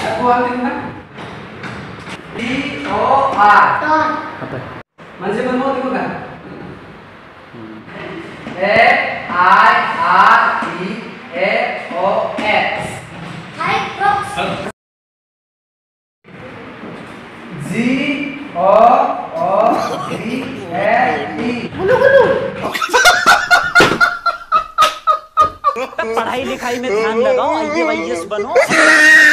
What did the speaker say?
aku ambil kan D-O-R masih bermau itu kan F-I-R-E-A-O-X G-O-O-D-L-E पढ़ाई लिखाई में ध्यान लगाओ, IAS बनो।